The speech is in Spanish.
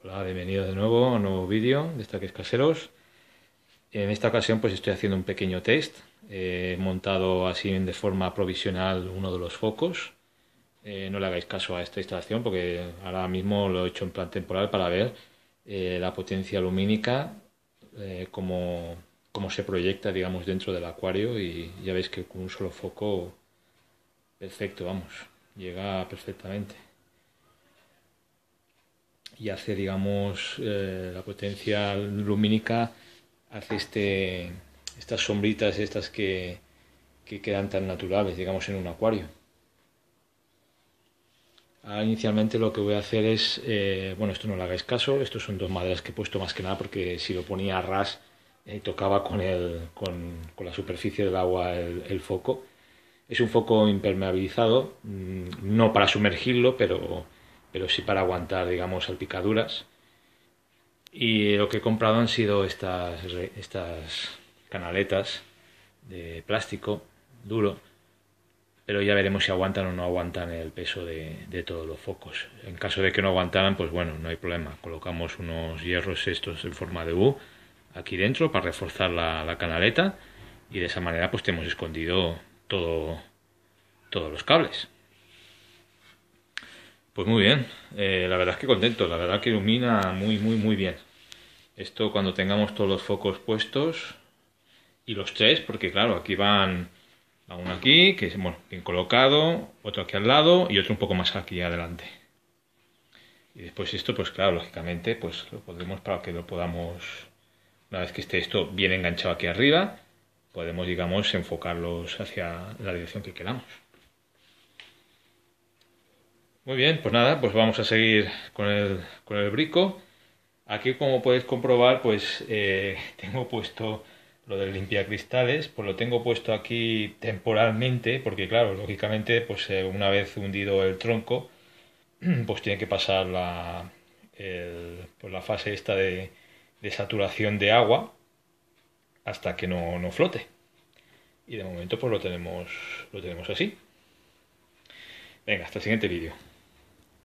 Hola, bienvenido de nuevo a un nuevo vídeo de Destaques Caseros. En esta ocasión pues estoy haciendo un pequeño test. He montado así de forma provisional uno de los focos. No le hagáis caso a esta instalación porque ahora mismo lo he hecho en plan temporal para ver la potencia lumínica, cómo se proyecta, digamos, dentro del acuario, y ya veis que con un solo foco, perfecto, vamos, llega perfectamente. Y hace, digamos, la potencia lumínica hace estas sombritas estas que quedan tan naturales, digamos, en un acuario. Ahora, inicialmente lo que voy a hacer es, bueno, esto no le hagáis caso, estos son dos maderas que he puesto más que nada porque si lo ponía a ras tocaba con la superficie del agua el foco. Es un foco impermeabilizado, no para sumergirlo, pero sí para aguantar, digamos, salpicaduras. Y lo que he comprado han sido estas canaletas de plástico duro, pero ya veremos si aguantan o no aguantan el peso de todos los focos. En caso de que no aguantaran, pues bueno, no hay problema. Colocamos unos hierros estos en forma de U aquí dentro para reforzar la canaleta, y de esa manera pues tenemos escondido todos los cables. Pues muy bien, la verdad es que contento, la verdad que ilumina muy bien. Esto cuando tengamos todos los focos puestos, y los tres, porque claro, aquí va uno aquí, que es bueno, bien colocado, otro aquí al lado y otro un poco más aquí adelante. Y después esto, pues claro, lógicamente, pues lo pondremos para que lo podamos, una vez que esté esto bien enganchado aquí arriba, podemos, digamos, enfocarlos hacia la dirección que queramos. Muy bien, pues nada, pues vamos a seguir con el brico. Aquí, como podéis comprobar, pues tengo puesto lo del limpiacristales, pues lo tengo puesto aquí temporalmente, porque claro, lógicamente, pues una vez hundido el tronco, pues tiene que pasar pues la fase esta de saturación de agua hasta que no flote. Y de momento pues lo tenemos así. Venga, hasta el siguiente vídeo.